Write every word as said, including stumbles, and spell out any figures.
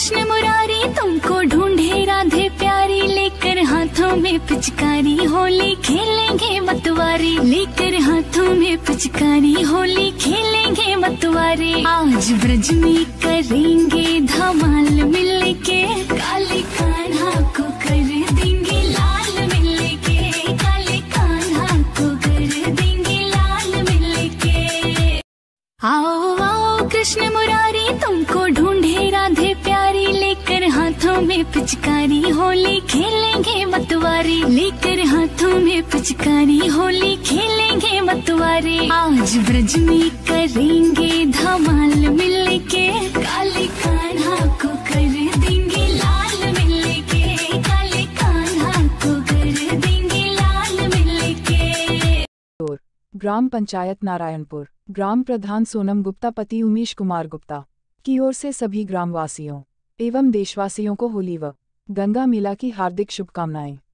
कृष्ण मुरारी तुमको ढूंढे राधे प्यारी, लेकर हाथों में पिचकारी होली खेलेंगे मतवारी, लेकर हाथों में पिचकारी होली खेलेंगे मतवारी। आज ब्रज में करेंगे धमाल मिल के, काले कान्हा को कर देंगे लाल मिल के, काले कान्हा को कर देंगे लाल मिल के। आओ आओ कृष्ण मुरारी तुमको ढूंढे राधे प्यारी, लेकर हाथों में पिचकारी होली खेलेंगे मतवारी, लेकर हाथों में पिचकारी होली खेलेंगे मतवारी। आज ब्रज में करेंगे धमाल मिल के, काले कान्हा को कर देंगे लाल मिल के, काले कान्हा को कर देंगे लाल मिल के। ग्राम पंचायत नारायणपुर, ग्राम प्रधान सोनम गुप्ता, पति उमेश कुमार गुप्ता की ओर से सभी ग्रामवासियों एवं देशवासियों को होली व गंगा मेला की हार्दिक शुभकामनाएं।